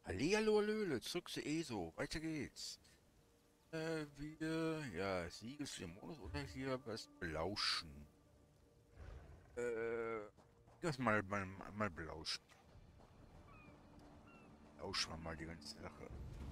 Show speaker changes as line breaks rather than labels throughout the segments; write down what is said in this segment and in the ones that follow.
Hallihallo, Hallöle, zurück zu ESO. Weiter geht's. Ja, Siegel für den Modus oder hier was belauschen. Das mal belauschen. Lauschen wir mal die ganze Sache.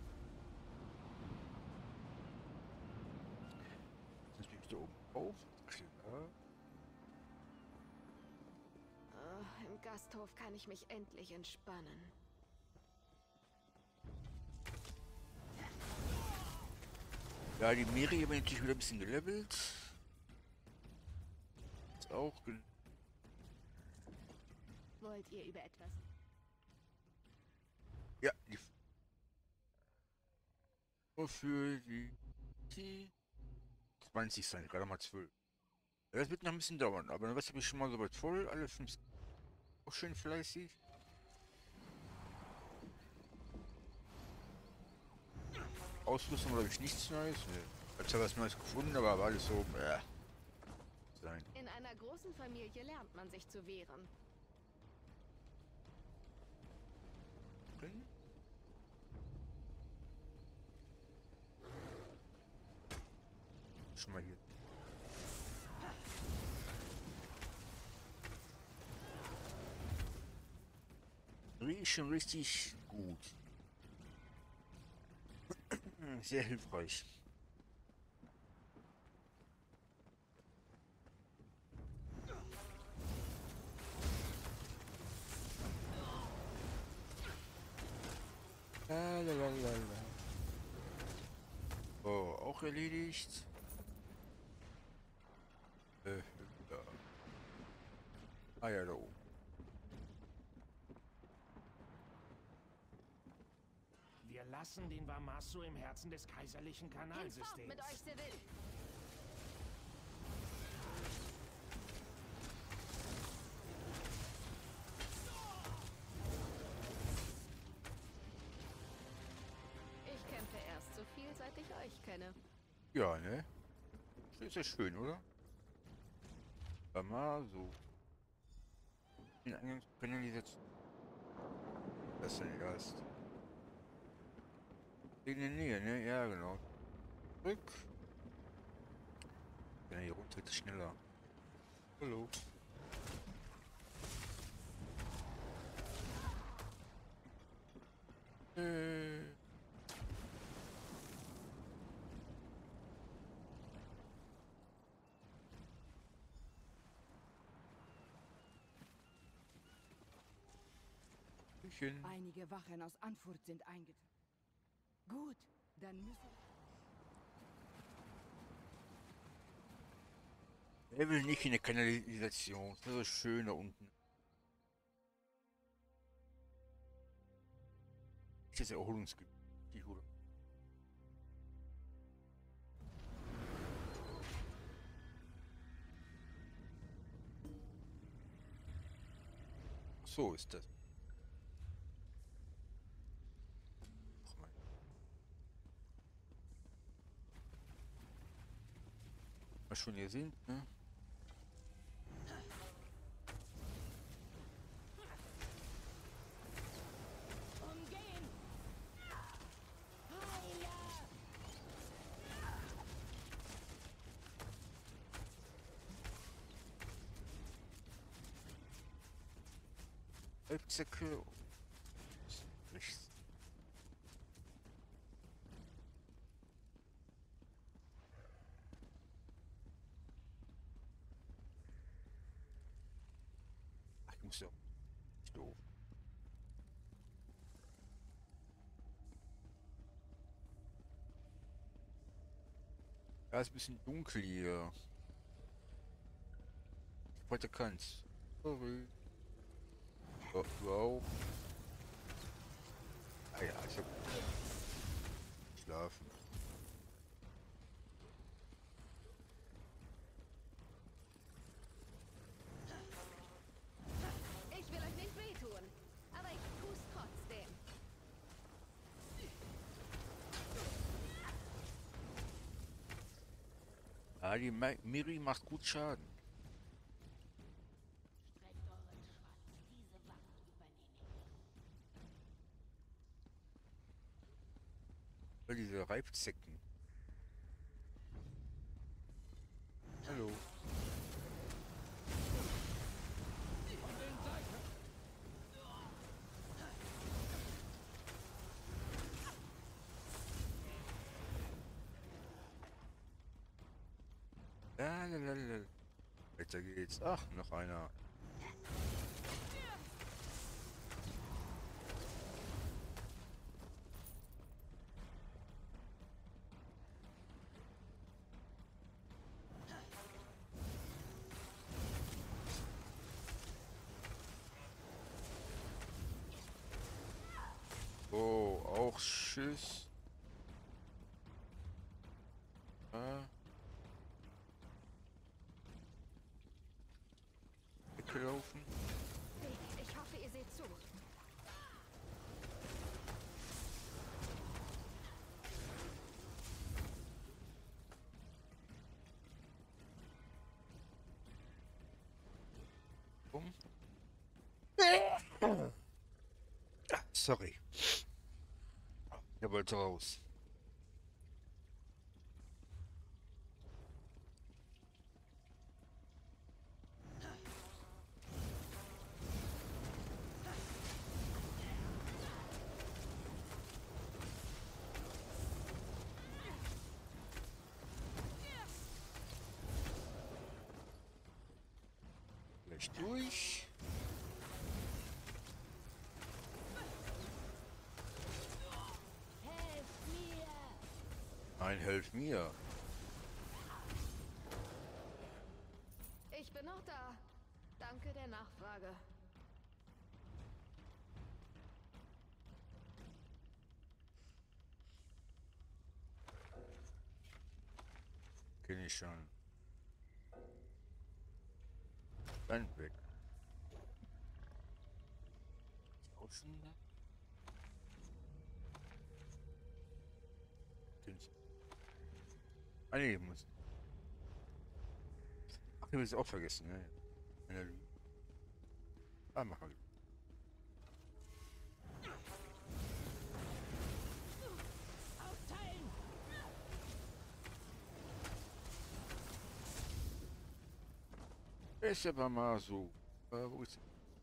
Jetzt bin ich da oben auf. Klar.
Im Gasthof kann ich mich endlich entspannen.
Ja, die Miri haben natürlich wieder ein bisschen gelevelt. Ist auch.
Wollt ihr über etwas?
Ja, die. Nur für die 20 sein, gerade mal 12. Ja, das wird noch ein bisschen dauern, aber dann habe ich schon mal soweit voll. Alle 5 auch schön fleißig. Ausrüstung habe ich nichts Neues. Ne. Ich habe zwar was Neues gefunden, aber war alles so, sein.
In einer großen Familie lernt man sich zu wehren.
Drin? Schon mal hier. Riecht schon richtig gut. Sehr hilfreich. Lalalala. Oh, auch erledigt. Ja. Ah ja, da oben.
Wir lassen den Wamasu im Herzen des kaiserlichen
Hinfort
Kanalsystems.
mit euch, Seville! Ich kämpfe erst so viel, seit ich euch kenne.
Ja, ne? Ist ja schön, oder? War mal so. Den Eingangskanalisation. Das ist denn erst. In der Nähe, ne? Ja, genau. Zurück. Ja, hier runter ist schneller. Hallo. Äh. Hallöchen.
Einige Wachen aus Anfurt sind eingetroffen. Gut, dann müssen...
Er will nicht in der Kanalisation. Das ist so schön da unten. Ist das Erholungsgebiet? Die Hule. So ist das. Ach, mein. Was schon hier sind, ne?
Umgehen!
Halbzecke. Rechts. Ach, ich muss ja. Doof. Ja, ist ein bisschen dunkel hier. Heute kann's. Sorry. Oh, du auch. Ah ja, ich hab schlafen.
Ich will euch nicht wehtun, aber ich tu's trotzdem.
Ah, die Miri macht gut Schaden.
Streckt euren Schwanz, diese Wachen übernehme ich.
Weil diese Reibzecken. Hallo. Lalalala. Weiter geht's. Ach, noch einer. Oh, auch Schiss. Weggelaufen.
Ich hoffe, ihr seht zu.
Bumm. Sorry. Er wollte raus. Gleich durch. Nein, helf mir.
Ich bin noch da. Danke der Nachfrage.
Kenn ich schon. Dann weg. Auch schon da? Ah ne, muss. Ach, ich will es auch vergessen, ne? Analyse. Ah, mach mal. Ist aber mal so. Wo ist.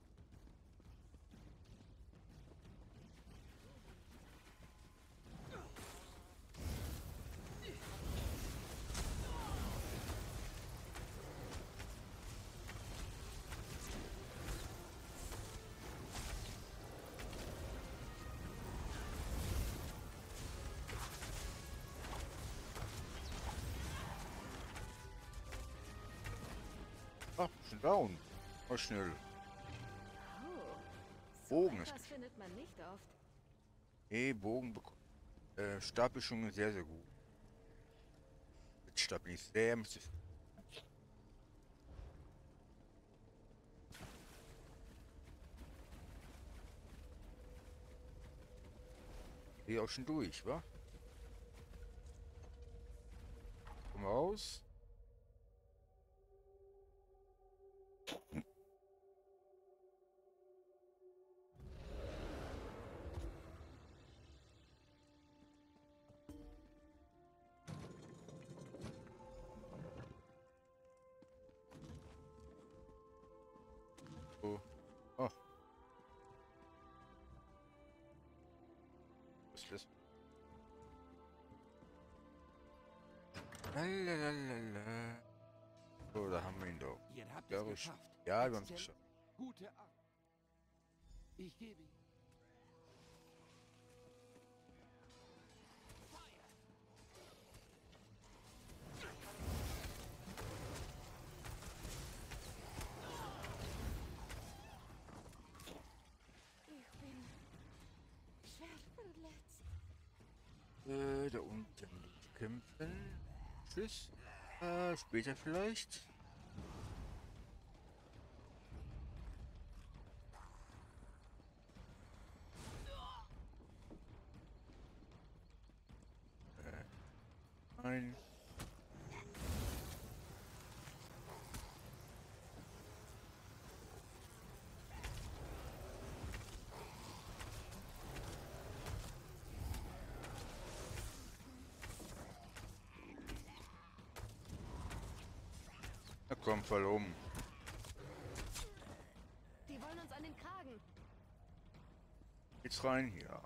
Ach, schon down. Oh, schnell.
Oh, so
Bogen ist
etwas findet man nicht oft.
Bogen bekommen. Stabmischung sehr, sehr gut. Mit Stabilis sehr. Hier auch schon durch, wa? Komm raus. So. Oh. Was ist das? Lalalala. So, da haben wir ihn doch.
Ihr habt
Ja,
es
richtig.
geschafft.
Ja, wir haben es
Exzell-
geschafft.
Gute Arbeit. Ich gebe ihn.
Ich bin schwer verletzt.
Da unten kämpfen. Tschüss. Später vielleicht. Nein. komm, fall um.
Die wollen uns an den Kragen.
Geht's rein hier.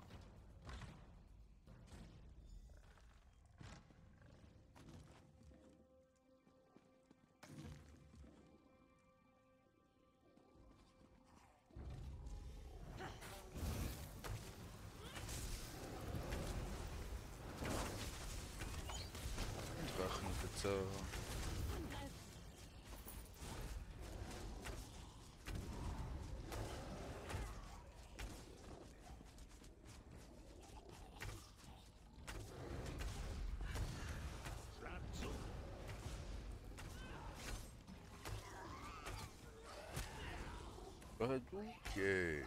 Drachenblitzer.
Schlag zu.
Okay.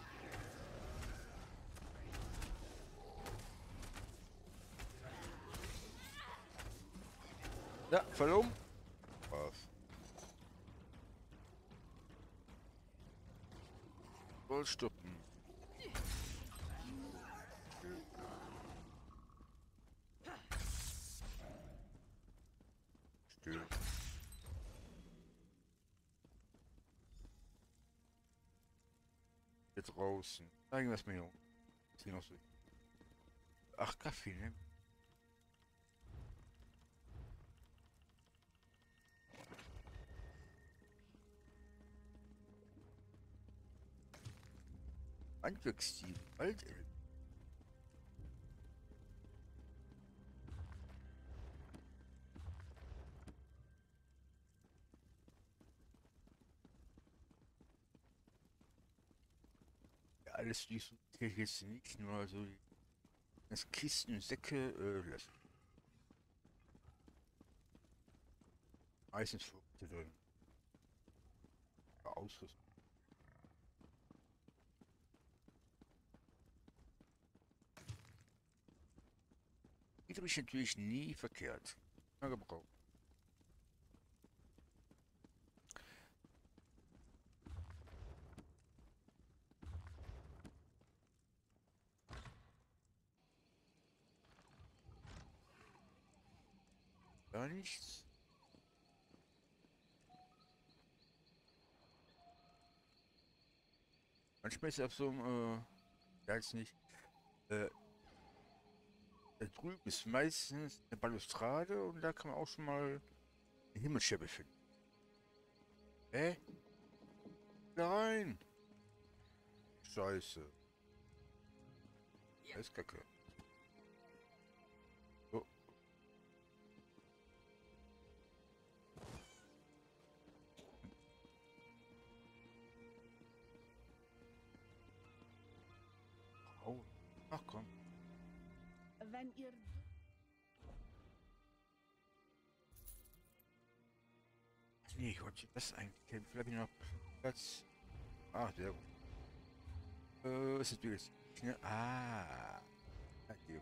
Ja, fall um. Was? Voll stoppen. Still. Jetzt draußen. Zeigen wir es mir hier. Ist hier noch so. Ach, Kaffee, ne? Handwerksstil. Altelf. Ja, alles durch so jetzt nicht nur so das Kisten, Säcke, lassen. Meistens Früchte drin. Ja, Ausrüstung. Friedrich natürlich nie verkehrt. Mal gebraucht. Gar nichts. Manchmal ist auf so einem, ja jetzt nicht, da drüben ist meistens eine Balustrade und da kann man auch schon mal eine Himmelsscheibe finden. Hä? Nein! Scheiße. Das ist Kacke. Oh. Oh. Ach komm.
Wenn ihr...
Nee, ich wollte das eigentlich kennen. Vielleicht noch Platz. Ah, sehr gut. Was ist das jetzt? Ne? Ah. Okay.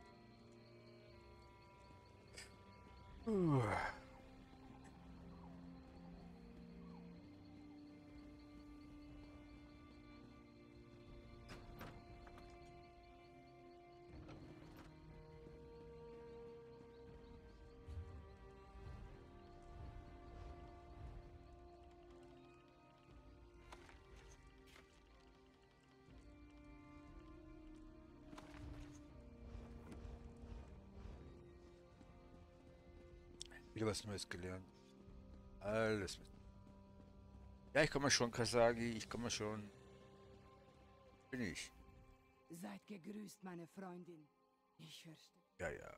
Wieder was Neues gelernt. Alles mit. Ja, ich komme schon, Kasagi. Ich komme schon. Bin ich.
Seid gegrüßt, meine Freundin. Ich fürchte.
Ja, ja.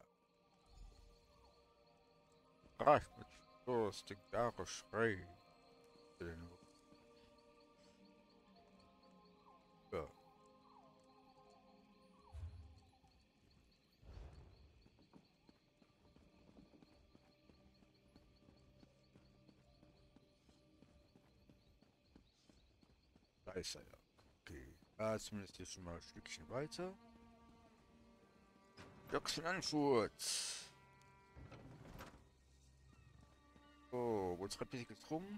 Reich mit Durst, den Jahre Schrei. Ja. Da ist er ja. Okay. Ja, zumindest hier schon mal ein Stückchen weiter. Joks von Anfurt. So, wo treibt sich jetzt rum?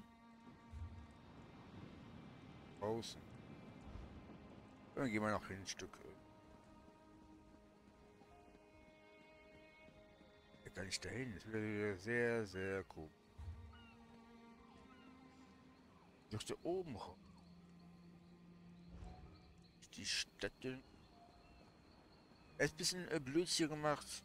Draußen. Dann gehen wir noch hin ein Stück. Da kann ich dahin. Das ist wieder sehr, sehr cool. Durch da oben raus. Die Städte. Er ist ein bisschen blöd hier gemacht.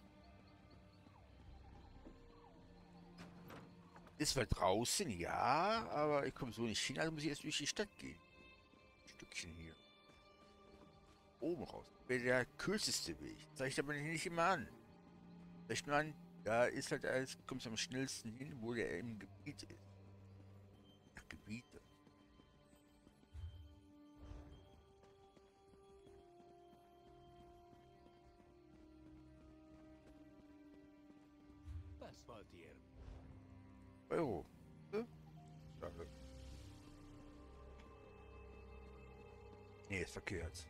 Ist zwar draußen, ja, aber ich komme so nicht hin, also muss ich erst durch die Stadt gehen. Ein Stückchen hier. Oben raus. Wäre der kürzeste Weg. Zeigt aber nicht immer an. Zeigt nur an, da ist halt alles, kommst am schnellsten hin, wo der im Gebiet ist. Ach, Gebiete.
Was wollt ihr?
Euro. Ja? Danke. Nee, ist verkehrt.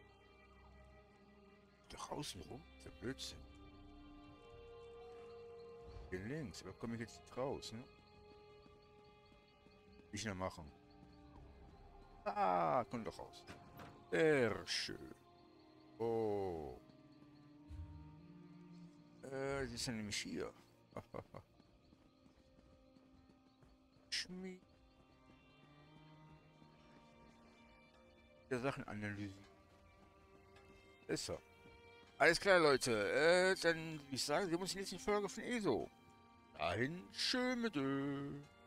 Doch außen rum? Ist ja Blödsinn. Hier links, aber komme ich jetzt nicht raus, ne? Ich noch machen. Ah, komm doch raus. Sehr schön. Oh. Sie ist ja nämlich hier. Schmied. Der Sachen analysieren. Ist so. Alles klar, Leute. Dann würde ich sagen, wir sehen uns in der nächsten Folge von ESO. Dahin, schön mit